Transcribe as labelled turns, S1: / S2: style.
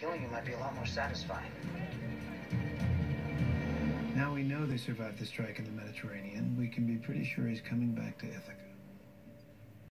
S1: Killing him might be a lot more satisfying.
S2: Now we know they survived the strike in the Mediterranean, we can be pretty sure he's coming back to Ithaca.